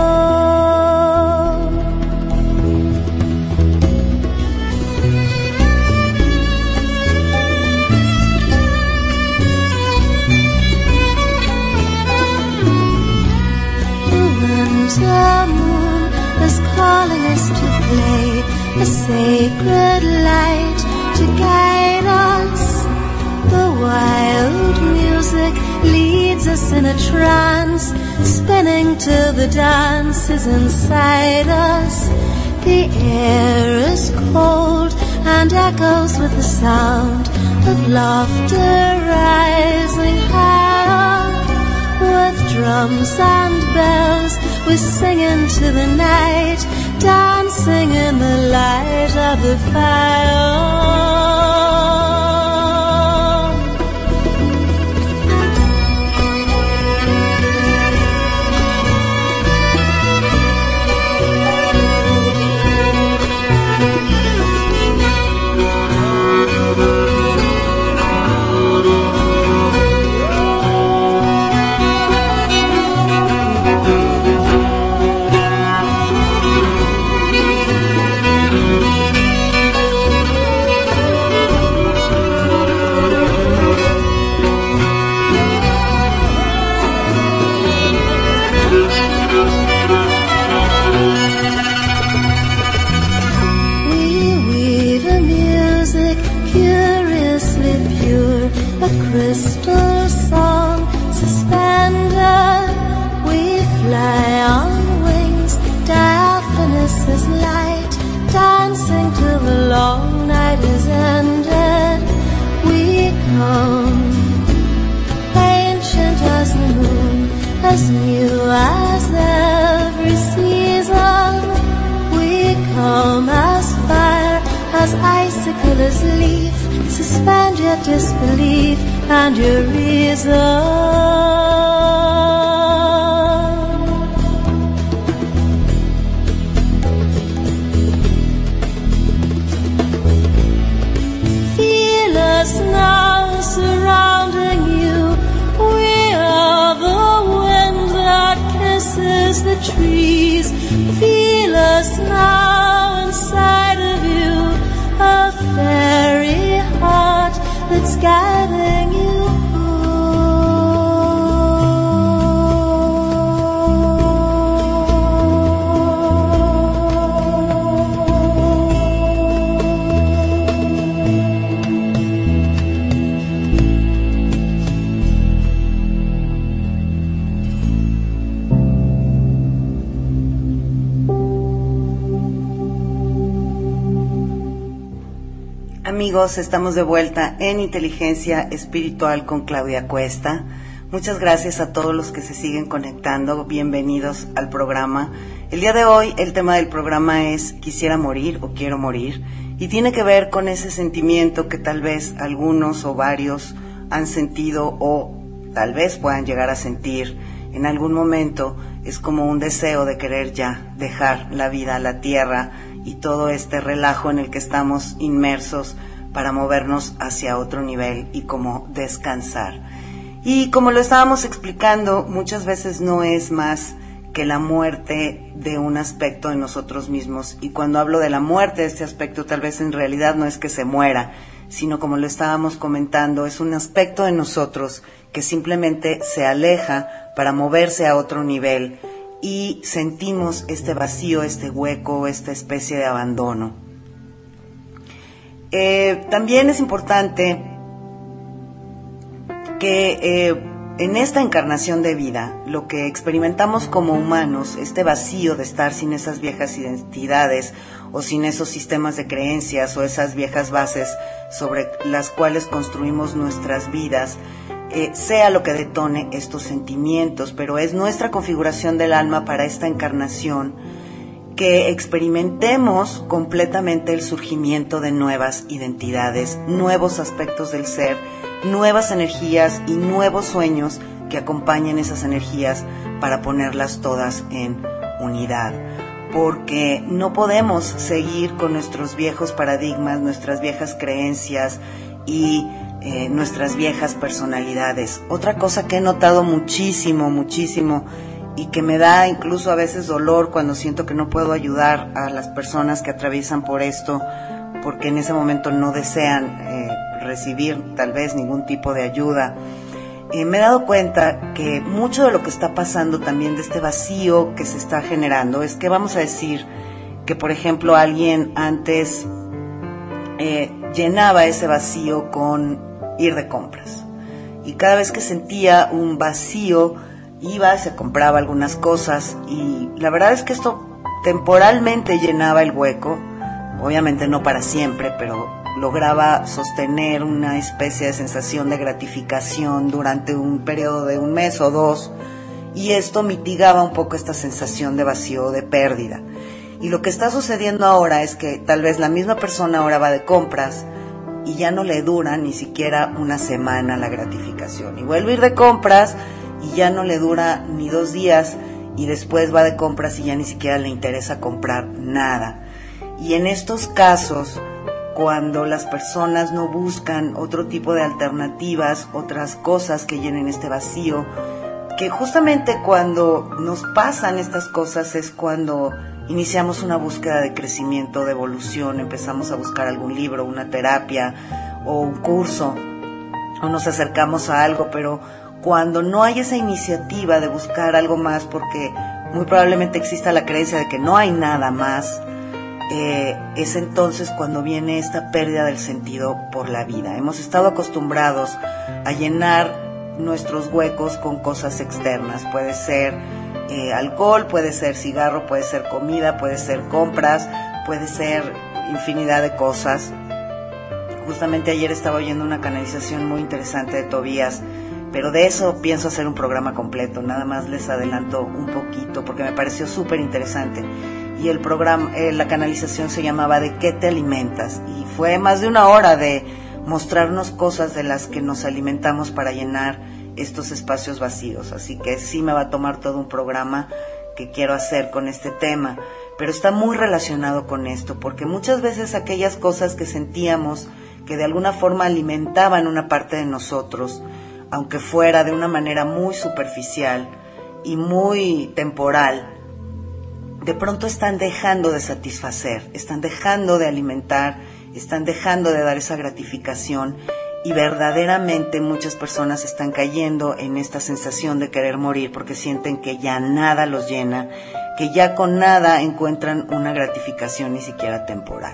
The moon is calling us to play, a sacred light to guide us. The wild music leads us in a trance, spinning till the dance is inside us. The air is cold and echoes with the sound of laughter rising higher. With drums and bells we sing into the night, dancing in the light of the fire. A crystal song suspended, we fly on wings, diaphanous as light, dancing till the long night is ended. We come, ancient as the moon, as new as every season. We come as fire, as icicle, as leaf, suspend your disbelief and your reason. Feel us now surrounding you. We are the wind that kisses the trees. Feel us now inside of you, a fairy heart that's guiding you. Amigos, estamos de vuelta en Inteligencia Espiritual con Claudia Cuesta. Muchas gracias a todos los que se siguen conectando. Bienvenidos al programa. El día de hoy el tema del programa es quisiera morir o quiero morir, y tiene que ver con ese sentimiento que tal vez algunos o varios han sentido o tal vez puedan llegar a sentir en algún momento. Es como un deseo de querer ya dejar la vida, la tierra y todo este relajo en el que estamos inmersos para movernos hacia otro nivel y como descansar. Y como lo estábamos explicando, muchas veces no es más que la muerte de un aspecto de nosotros mismos. Y cuando hablo de la muerte de este aspecto, tal vez en realidad no es que se muera, sino como lo estábamos comentando, es un aspecto de nosotros que simplemente se aleja para moverse a otro nivel, y sentimos este vacío, este hueco, esta especie de abandono. Eh, también es importante que eh, en esta encarnación de vida, lo que experimentamos como humanos, este vacío de estar sin esas viejas identidades o sin esos sistemas de creencias o esas viejas bases sobre las cuales construimos nuestras vidas, Eh, sea lo que detone estos sentimientos, pero es nuestra configuración del alma para esta encarnación que experimentemos completamente el surgimiento de nuevas identidades, nuevos aspectos del ser, nuevas energías y nuevos sueños que acompañen esas energías para ponerlas todas en unidad. Porque no podemos seguir con nuestros viejos paradigmas, nuestras viejas creencias y eh, nuestras viejas personalidades. Otra cosa que he notado muchísimo, muchísimo, y que me da incluso a veces dolor cuando siento que no puedo ayudar a las personas que atraviesan por esto, porque en ese momento no desean eh, recibir tal vez ningún tipo de ayuda. Eh, me he dado cuenta que mucho de lo que está pasando también de este vacío que se está generando es que vamos a decir que, por ejemplo, alguien antes eh, llenaba ese vacío con ir de compras, y cada vez que sentía un vacío iba, se compraba algunas cosas, y la verdad es que esto temporalmente llenaba el hueco, obviamente no para siempre, pero lograba sostener una especie de sensación de gratificación durante un periodo de un mes o dos, y esto mitigaba un poco esta sensación de vacío, de pérdida. Y lo que está sucediendo ahora es que tal vez la misma persona ahora va de compras y ya no le dura ni siquiera una semana la gratificación, y vuelve a ir de compras y ya no le dura ni dos días, y después va de compras y ya ni siquiera le interesa comprar nada. Y en estos casos, cuando las personas no buscan otro tipo de alternativas, otras cosas que llenen este vacío, que justamente cuando nos pasan estas cosas es cuando iniciamos una búsqueda de crecimiento, de evolución, empezamos a buscar algún libro, una terapia o un curso, o nos acercamos a algo, pero cuando no hay esa iniciativa de buscar algo más, porque muy probablemente exista la creencia de que no hay nada más, eh, es entonces cuando viene esta pérdida del sentido por la vida. Hemos estado acostumbrados a llenar nuestros huecos con cosas externas. Puede ser eh, alcohol, puede ser cigarro, puede ser comida, puede ser compras, puede ser infinidad de cosas. Justamente ayer estaba oyendo una canalización muy interesante de Tobías, pero de eso pienso hacer un programa completo. Nada más les adelanto un poquito porque me pareció súper interesante. Y el programa, eh, la canalización se llamaba ¿De qué te alimentas? Y fue más de una hora de mostrarnos cosas de las que nos alimentamos para llenar estos espacios vacíos. Así que sí me va a tomar todo un programa que quiero hacer con este tema, pero está muy relacionado con esto, porque muchas veces aquellas cosas que sentíamos que de alguna forma alimentaban una parte de nosotros, aunque fuera de una manera muy superficial y muy temporal, de pronto están dejando de satisfacer, están dejando de alimentar, están dejando de dar esa gratificación, y verdaderamente muchas personas están cayendo en esta sensación de querer morir porque sienten que ya nada los llena, que ya con nada encuentran una gratificación ni siquiera temporal.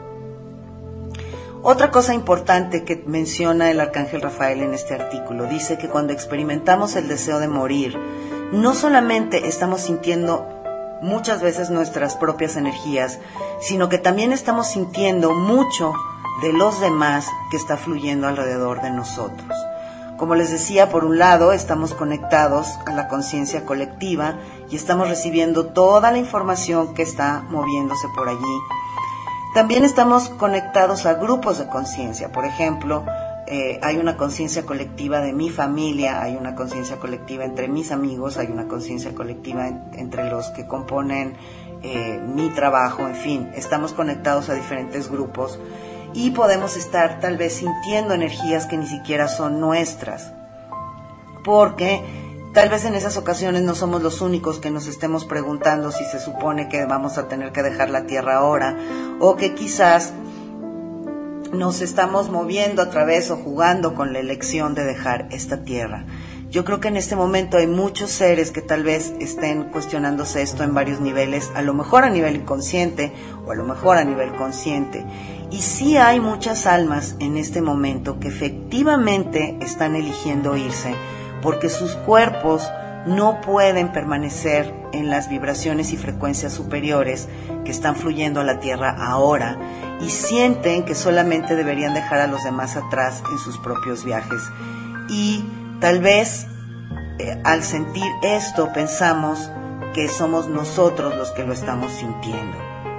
Otra cosa importante que menciona el Arcángel Rafael en este artículo, dice que cuando experimentamos el deseo de morir, no solamente estamos sintiendo muchas veces nuestras propias energías, sino que también estamos sintiendo mucho de los demás que está fluyendo alrededor de nosotros. Como les decía, por un lado estamos conectados a la conciencia colectiva y estamos recibiendo toda la información que está moviéndose por allí. También estamos conectados a grupos de conciencia. Por ejemplo, eh, hay una conciencia colectiva de mi familia, hay una conciencia colectiva entre mis amigos, hay una conciencia colectiva en, entre los que componen eh, mi trabajo, en fin, estamos conectados a diferentes grupos y podemos estar tal vez sintiendo energías que ni siquiera son nuestras, porque tal vez en esas ocasiones no somos los únicos que nos estemos preguntando si se supone que vamos a tener que dejar la tierra ahora, o que quizás nos estamos moviendo a través o jugando con la elección de dejar esta tierra. Yo creo que en este momento hay muchos seres que tal vez estén cuestionándose esto en varios niveles, a lo mejor a nivel inconsciente o a lo mejor a nivel consciente. Y sí hay muchas almas en este momento que efectivamente están eligiendo irse, porque sus cuerpos no pueden permanecer en las vibraciones y frecuencias superiores que están fluyendo a la Tierra ahora, y sienten que solamente deberían dejar a los demás atrás en sus propios viajes. Y tal vez eh, al sentir esto pensamos que somos nosotros los que lo estamos sintiendo.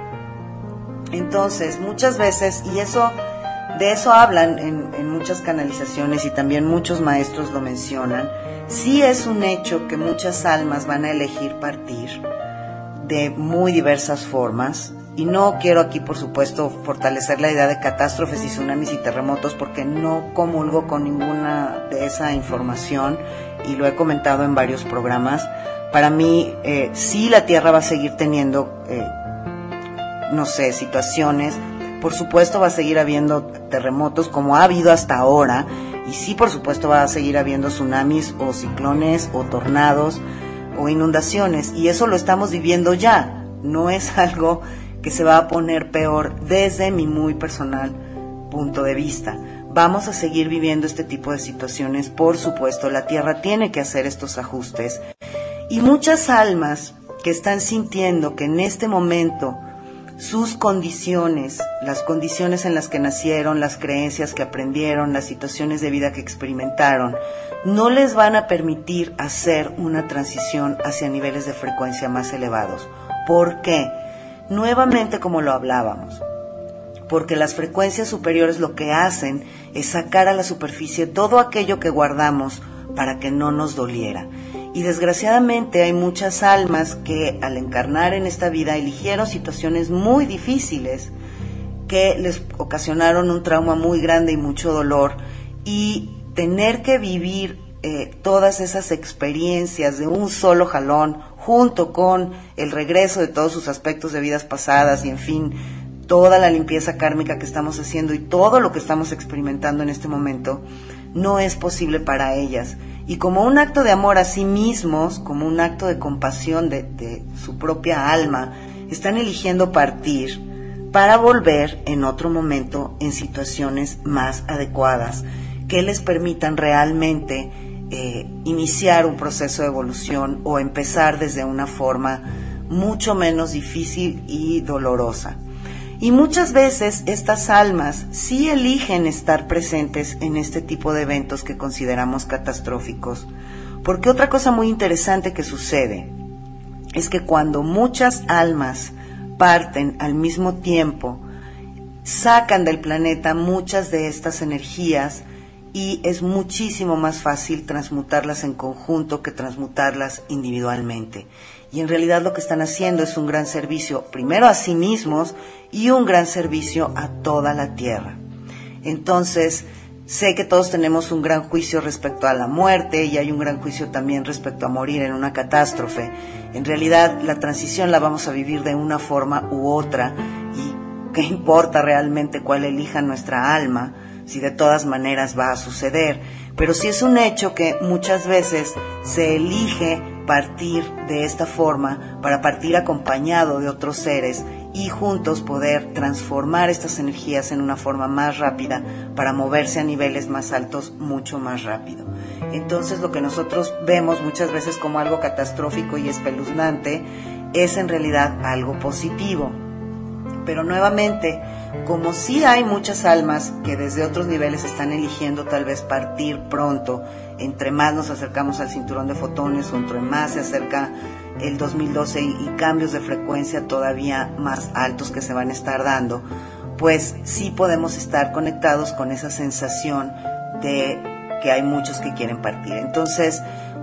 Entonces, muchas veces, y eso, de eso hablan en, en muchas canalizaciones y también muchos maestros lo mencionan, sí es un hecho que muchas almas van a elegir partir de muy diversas formas. Y no quiero aquí, por supuesto, fortalecer la idea de catástrofes y tsunamis y terremotos, porque no comulgo con ninguna de esa información y lo he comentado en varios programas. Para mí, eh, sí la Tierra va a seguir teniendo, eh, no sé, situaciones. Por supuesto va a seguir habiendo terremotos como ha habido hasta ahora. Y sí, por supuesto, va a seguir habiendo tsunamis o ciclones o tornados o inundaciones. Y eso lo estamos viviendo ya. No es algo que se va a poner peor desde mi muy personal punto de vista. Vamos a seguir viviendo este tipo de situaciones, por supuesto. La Tierra tiene que hacer estos ajustes. Y muchas almas que están sintiendo que en este momento sus condiciones, las condiciones en las que nacieron, las creencias que aprendieron, las situaciones de vida que experimentaron, no les van a permitir hacer una transición hacia niveles de frecuencia más elevados. ¿Por qué? Nuevamente, como lo hablábamos, porque las frecuencias superiores lo que hacen es sacar a la superficie todo aquello que guardamos para que no nos doliera. Y desgraciadamente hay muchas almas que al encarnar en esta vida eligieron situaciones muy difíciles que les ocasionaron un trauma muy grande y mucho dolor, y tener que vivir eh, todas esas experiencias de un solo jalón, junto con el regreso de todos sus aspectos de vidas pasadas y en fin, toda la limpieza kármica que estamos haciendo y todo lo que estamos experimentando en este momento, no es posible para ellas. Y como un acto de amor a sí mismos, como un acto de compasión de, de su propia alma, están eligiendo partir para volver en otro momento en situaciones más adecuadas que les permitan realmente eh, iniciar un proceso de evolución o empezar desde una forma mucho menos difícil y dolorosa. Y muchas veces estas almas sí eligen estar presentes en este tipo de eventos que consideramos catastróficos, porque otra cosa muy interesante que sucede es que cuando muchas almas parten al mismo tiempo, sacan del planeta muchas de estas energías y es muchísimo más fácil transmutarlas en conjunto que transmutarlas individualmente. Y en realidad lo que están haciendo es un gran servicio, primero a sí mismos y un gran servicio a toda la Tierra. Entonces, sé que todos tenemos un gran juicio respecto a la muerte y hay un gran juicio también respecto a morir en una catástrofe. En realidad, la transición la vamos a vivir de una forma u otra y qué importa realmente cuál elija nuestra alma, si de todas maneras va a suceder. Pero sí es un hecho que muchas veces se elige partir de esta forma para partir acompañado de otros seres y juntos poder transformar estas energías en una forma más rápida para moverse a niveles más altos mucho más rápido. Entonces lo que nosotros vemos muchas veces como algo catastrófico y espeluznante es en realidad algo positivo. Pero nuevamente, como sí hay muchas almas que desde otros niveles están eligiendo tal vez partir pronto, entre más nos acercamos al cinturón de fotones o entre más se acerca el dos mil doce y, y cambios de frecuencia todavía más altos que se van a estar dando, pues sí podemos estar conectados con esa sensación de que hay muchos que quieren partir. Entonces,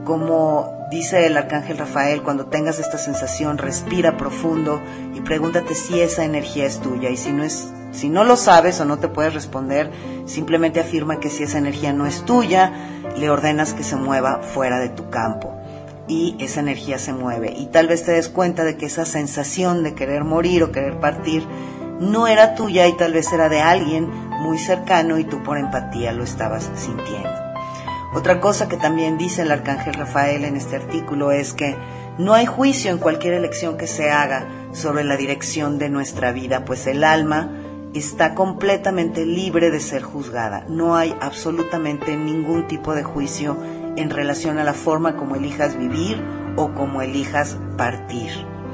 como dice el Arcángel Rafael, cuando tengas esta sensación, respira profundo y pregúntate si esa energía es tuya. Y si no es, si no lo sabes o no te puedes responder, simplemente afirma que si esa energía no es tuya, le ordenas que se mueva fuera de tu campo. Y esa energía se mueve. Y tal vez te des cuenta de que esa sensación de querer morir o querer partir no era tuya y tal vez era de alguien muy cercano y tú por empatía lo estabas sintiendo. Otra cosa que también dice el Arcángel Rafael en este artículo es que no hay juicio en cualquier elección que se haga sobre la dirección de nuestra vida, pues el alma está completamente libre de ser juzgada. No hay absolutamente ningún tipo de juicio en relación a la forma como elijas vivir o como elijas partir.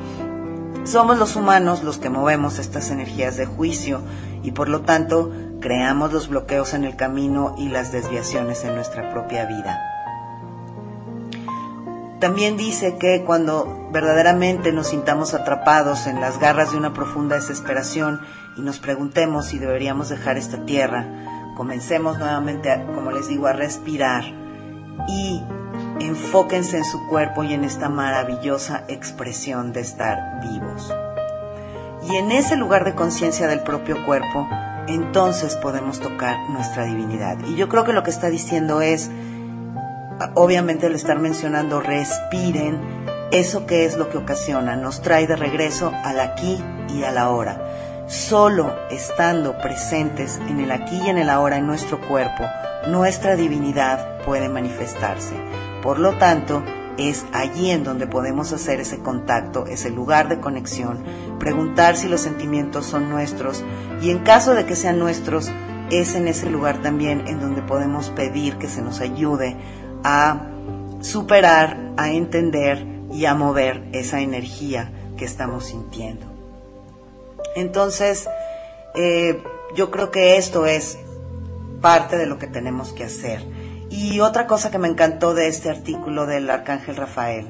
Somos los humanos los que movemos estas energías de juicio y por lo tanto creamos los bloqueos en el camino y las desviaciones en nuestra propia vida. También dice que cuando verdaderamente nos sintamos atrapados en las garras de una profunda desesperación y nos preguntemos si deberíamos dejar esta tierra, comencemos nuevamente, a, como les digo, a respirar y enfóquense en su cuerpo y en esta maravillosa expresión de estar vivos. Y en ese lugar de conciencia del propio cuerpo, entonces podemos tocar nuestra divinidad. Y yo creo que lo que está diciendo es, obviamente al estar mencionando respiren, eso que es lo que ocasiona, nos trae de regreso al aquí y al ahora. Solo estando presentes en el aquí y en el ahora en nuestro cuerpo, nuestra divinidad puede manifestarse. Por lo tanto, es allí en donde podemos hacer ese contacto, ese lugar de conexión, preguntar si los sentimientos son nuestros, y en caso de que sean nuestros, es en ese lugar también en donde podemos pedir que se nos ayude a superar, a entender y a mover esa energía que estamos sintiendo. Entonces, eh, yo creo que esto es parte de lo que tenemos que hacer. Y otra cosa que me encantó de este artículo del Arcángel Rafael,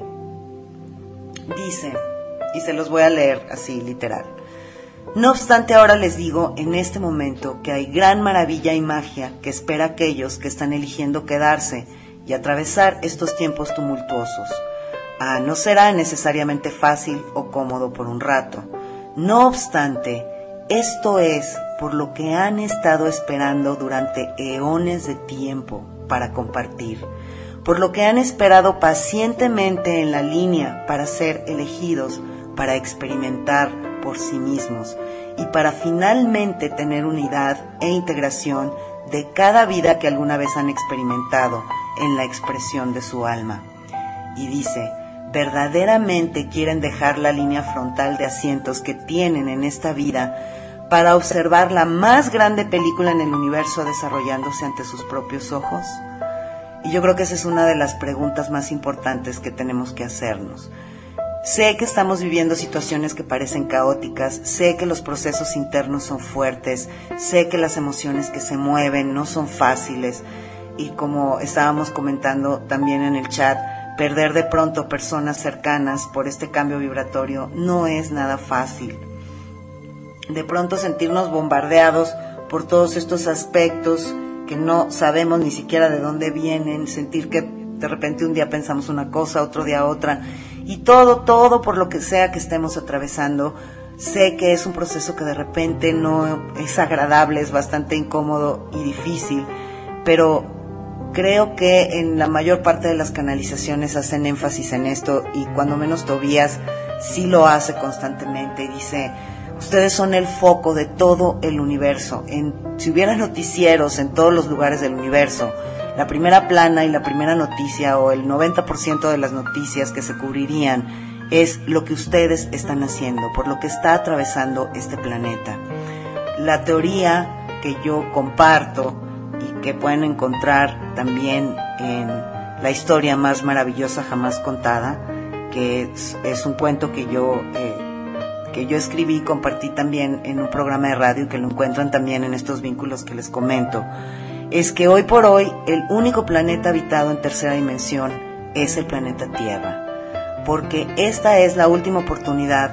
dice, y se los voy a leer así literal: no obstante, ahora les digo en este momento que hay gran maravilla y magia que espera a aquellos que están eligiendo quedarse y atravesar estos tiempos tumultuosos. Ah, no será necesariamente fácil o cómodo por un rato. No obstante, esto es por lo que han estado esperando durante eones de tiempo para compartir, por lo que han esperado pacientemente en la línea para ser elegidos, para experimentar por sí mismos y para finalmente tener unidad e integración de cada vida que alguna vez han experimentado en la expresión de su alma. Y dice, verdaderamente quieren dejar la línea frontal de asientos que tienen en esta vida para observar la más grande película en el universo desarrollándose ante sus propios ojos. Y yo creo que esa es una de las preguntas más importantes que tenemos que hacernos. Sé que estamos viviendo situaciones que parecen caóticas, sé que los procesos internos son fuertes, sé que las emociones que se mueven no son fáciles, y como estábamos comentando también en el chat, perder de pronto personas cercanas por este cambio vibratorio no es nada fácil. De pronto sentirnos bombardeados por todos estos aspectos que no sabemos ni siquiera de dónde vienen, sentir que de repente un día pensamos una cosa, otro día otra, y todo, todo por lo que sea que estemos atravesando. Sé que es un proceso que de repente no es agradable, es bastante incómodo y difícil, pero creo que en la mayor parte de las canalizaciones hacen énfasis en esto, y cuando menos Tobías sí lo hace constantemente, y dice, ustedes son el foco de todo el universo. En, si hubiera noticieros en todos los lugares del universo, la primera plana y la primera noticia, o el noventa por ciento de las noticias que se cubrirían, es lo que ustedes están haciendo, por lo que está atravesando este planeta. La teoría que yo comparto y que pueden encontrar también en La historia más maravillosa jamás contada, que es, es un cuento que yo eh, que yo escribí y compartí también en un programa de radio, que lo encuentran también en estos vínculos que les comento, es que hoy por hoy el único planeta habitado en tercera dimensión es el planeta Tierra, porque esta es la última oportunidad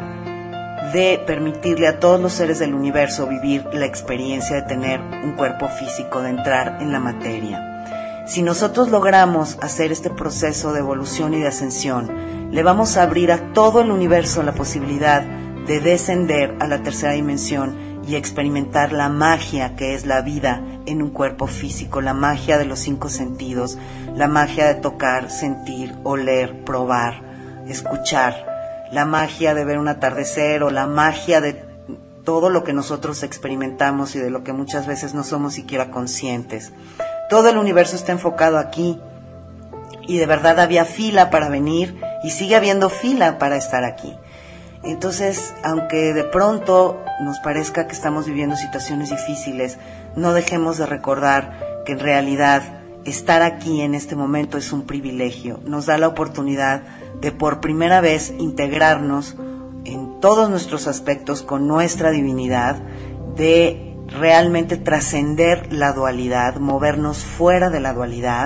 de permitirle a todos los seres del universo vivir la experiencia de tener un cuerpo físico, de entrar en la materia. Si nosotros logramos hacer este proceso de evolución y de ascensión, le vamos a abrir a todo el universo la posibilidad de descender a la tercera dimensión y experimentar la magia que es la vida en un cuerpo físico, la magia de los cinco sentidos, la magia de tocar, sentir, oler, probar, escuchar, la magia de ver un atardecer, o la magia de todo lo que nosotros experimentamos y de lo que muchas veces no somos siquiera conscientes. Todo el universo está enfocado aquí, y de verdad había fila para venir y sigue habiendo fila para estar aquí. Entonces, aunque de pronto nos parezca que estamos viviendo situaciones difíciles, no dejemos de recordar que en realidad estar aquí en este momento es un privilegio. Nos da la oportunidad de por primera vez integrarnos en todos nuestros aspectos con nuestra divinidad, de realmente trascender la dualidad, movernos fuera de la dualidad,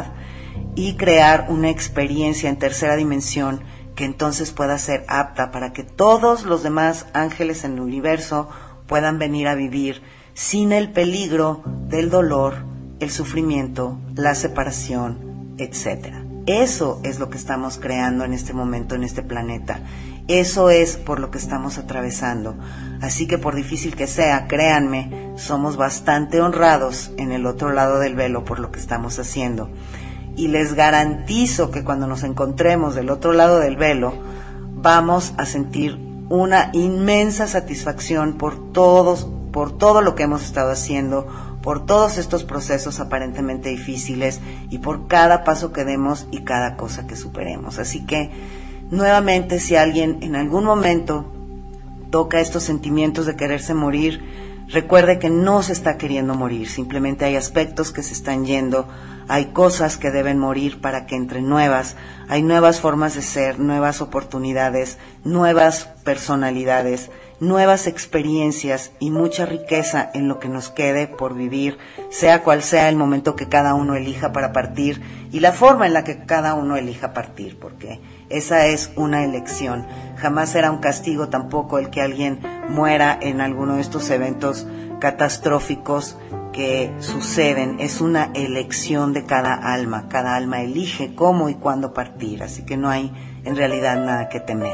y crear una experiencia en tercera dimensión que entonces pueda ser apta para que todos los demás ángeles en el universo puedan venir a vivir sin el peligro del dolor, el sufrimiento, la separación, etcétera. Eso es lo que estamos creando en este momento en este planeta. Eso es por lo que estamos atravesando. Así que por difícil que sea, créanme, somos bastante honrados en el otro lado del velo por lo que estamos haciendo. Y les garantizo que cuando nos encontremos del otro lado del velo, vamos a sentir una inmensa satisfacción por todos, por todo lo que hemos estado haciendo, por todos estos procesos aparentemente difíciles y por cada paso que demos y cada cosa que superemos. Así que, nuevamente, si alguien en algún momento toca estos sentimientos de quererse morir, recuerde que no se está queriendo morir, simplemente hay aspectos que se están yendo, hay cosas que deben morir para que entren nuevas, hay nuevas formas de ser, nuevas oportunidades, nuevas personalidades, nuevas experiencias y mucha riqueza en lo que nos quede por vivir, sea cual sea el momento que cada uno elija para partir y la forma en la que cada uno elija partir, porque esa es una elección. Jamás será un castigo tampoco el que alguien muera en alguno de estos eventos catastróficos que suceden. Es una elección de cada alma. Cada alma elige cómo y cuándo partir, así que no hay en realidad nada que temer.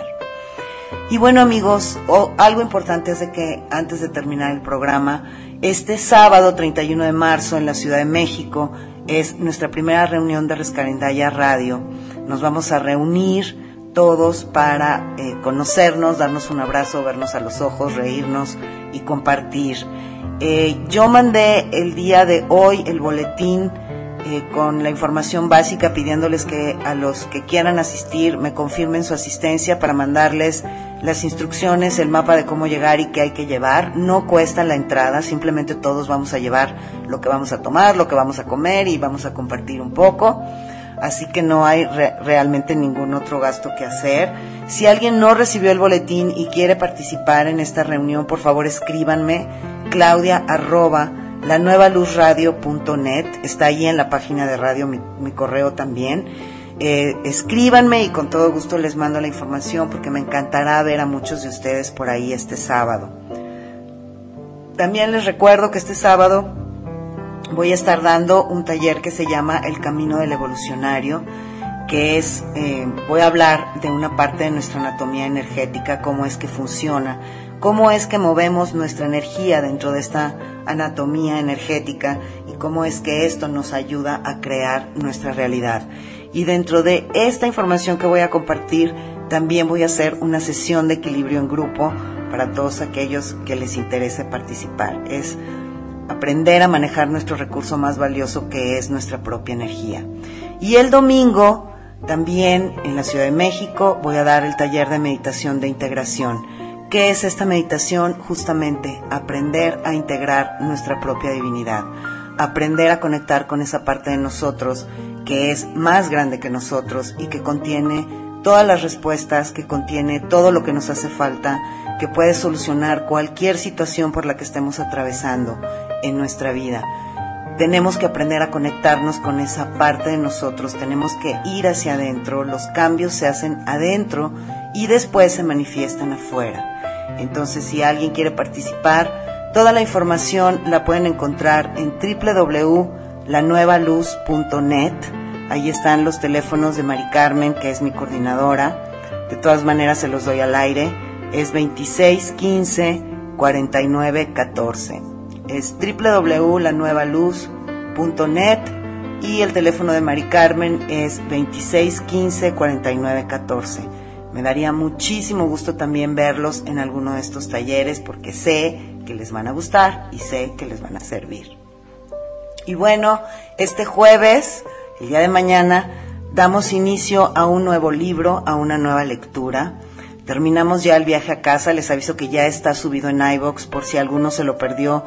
Y bueno, amigos, oh, algo importante es de que antes de terminar el programa, este sábado treinta y uno de marzo en la Ciudad de México es nuestra primera reunión de Rescarendaya Radio. Nos vamos a reunir todos para eh, conocernos, darnos un abrazo, vernos a los ojos, reírnos y compartir. Eh, yo mandé el día de hoy el boletín eh, con la información básica, pidiéndoles que a los que quieran asistir me confirmen su asistencia para mandarles las instrucciones, el mapa de cómo llegar y qué hay que llevar. No cuesta la entrada, simplemente todos vamos a llevar lo que vamos a tomar, lo que vamos a comer y vamos a compartir un poco. Así que no hay re- realmente ningún otro gasto que hacer. Si alguien no recibió el boletín y quiere participar en esta reunión, por favor escríbanme, claudia arroba la nueva luz radio punto net, está ahí en la página de radio mi, mi correo también. Eh, escríbanme y con todo gusto les mando la información porque me encantará ver a muchos de ustedes por ahí este sábado. También les recuerdo que este sábado voy a estar dando un taller que se llama El Camino del Evolucionario, que es, eh, voy a hablar de una parte de nuestra anatomía energética, cómo es que funciona, cómo es que movemos nuestra energía dentro de esta anatomía energética y cómo es que esto nos ayuda a crear nuestra realidad. Y dentro de esta información que voy a compartir, también voy a hacer una sesión de equilibrio en grupo para todos aquellos que les interese participar. Es aprender a manejar nuestro recurso más valioso, que es nuestra propia energía. Y el domingo, también en la Ciudad de México, voy a dar el taller de meditación de integración. ¿Qué es esta meditación? Justamente aprender a integrar nuestra propia divinidad, aprender a conectar con esa parte de nosotros que es más grande que nosotros y que contiene todas las respuestas, que contiene todo lo que nos hace falta, que puede solucionar cualquier situación por la que estemos atravesando en nuestra vida. Tenemos que aprender a conectarnos con esa parte de nosotros, tenemos que ir hacia adentro, los cambios se hacen adentro y después se manifiestan afuera. Entonces, si alguien quiere participar, toda la información la pueden encontrar en doble u doble u doble u punto la nueva luz punto net. Ahí están los teléfonos de Mari Carmen, que es mi coordinadora. De todas maneras se los doy al aire. Es veintiséis quince cuarenta y nueve catorce. Es doble u doble u doble u punto la nueva luz punto net y el teléfono de Mari Carmen es veintiséis quince cuarenta y nueve catorce. Me daría muchísimo gusto también verlos en alguno de estos talleres porque sé que les van a gustar y sé que les van a servir. Y bueno, este jueves, el día de mañana, damos inicio a un nuevo libro, a una nueva lectura. Terminamos ya el viaje a casa, les aviso que ya está subido en iVoox por si alguno se lo perdió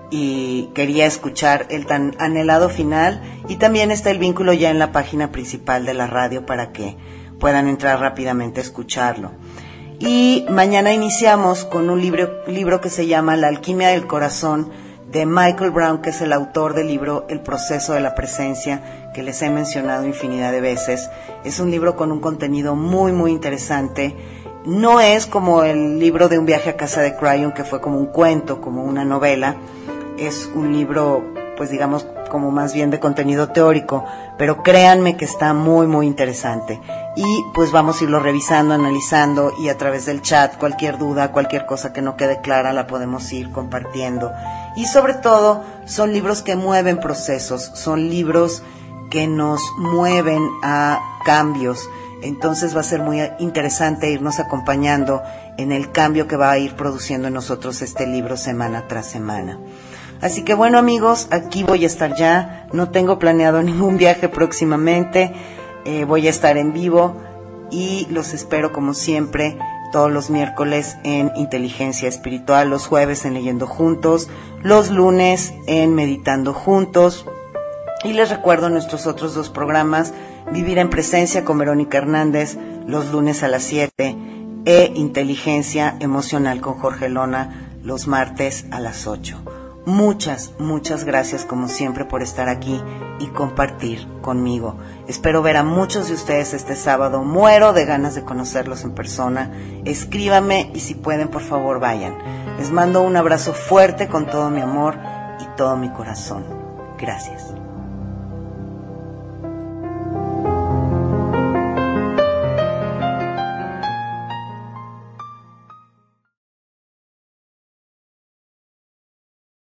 y quería escuchar el tan anhelado final. Y también está el vínculo ya en la página principal de la radio para que puedan entrar rápidamente a escucharlo. Y mañana iniciamos con un libro, libro que se llama La Alquimia del Corazón, de Michael Brown, que es el autor del libro El Proceso de la Presencia, que les he mencionado infinidad de veces. Es un libro con un contenido muy muy interesante. No es como el libro de Un viaje a casa de Cryon, que fue como un cuento, como una novela. Es un libro, pues digamos, como más bien de contenido teórico, pero créanme que está muy muy interesante. Y pues vamos a irlo revisando, analizando, y a través del chat cualquier duda, cualquier cosa que no quede clara la podemos ir compartiendo. Y sobre todo son libros que mueven procesos, son libros que nos mueven a cambios. Entonces va a ser muy interesante irnos acompañando en el cambio que va a ir produciendo en nosotros este libro semana tras semana. Así que bueno, amigos, aquí voy a estar ya. No tengo planeado ningún viaje próximamente. Eh, voy a estar en vivo y los espero como siempre todos los miércoles en Inteligencia Espiritual, los jueves en Leyendo Juntos, los lunes en Meditando Juntos. Y les recuerdo nuestros otros dos programas: Vivir en Presencia con Verónica Hernández, los lunes a las siete, e Inteligencia Emocional con Jorge Lona, los martes a las ocho. Muchas, muchas gracias como siempre por estar aquí y compartir conmigo. Espero ver a muchos de ustedes este sábado. Muero de ganas de conocerlos en persona. Escríbanme y si pueden, por favor, vayan. Les mando un abrazo fuerte con todo mi amor y todo mi corazón. Gracias.